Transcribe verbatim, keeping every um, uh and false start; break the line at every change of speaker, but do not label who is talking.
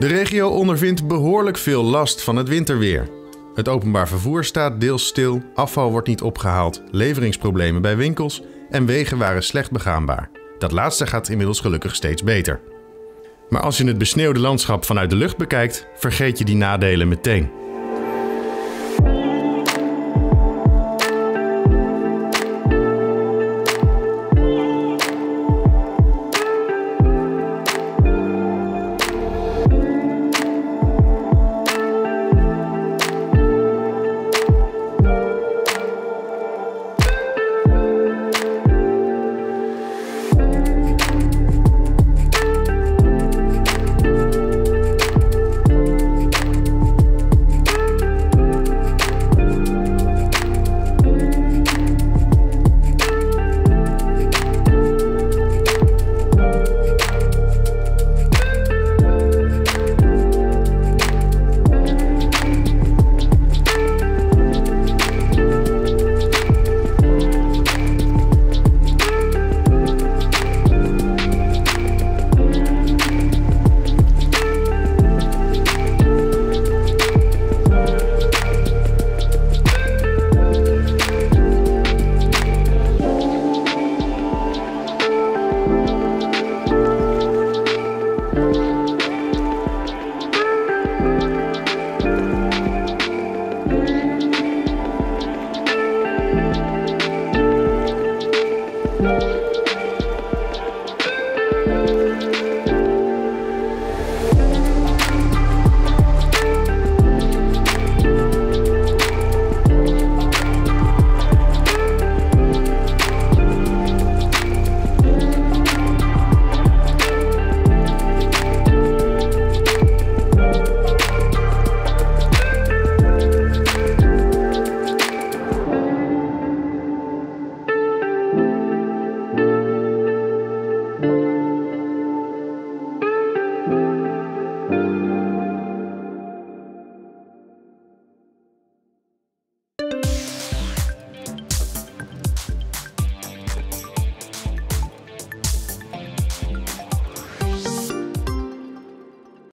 De regio ondervindt behoorlijk veel last van het winterweer. Het openbaar vervoer staat deels stil, afval wordt niet opgehaald, leveringsproblemen bij winkels en wegen waren slecht begaanbaar. Dat laatste gaat inmiddels gelukkig steeds beter. Maar als je het besneeuwde landschap vanuit de lucht bekijkt, vergeet je die nadelen meteen.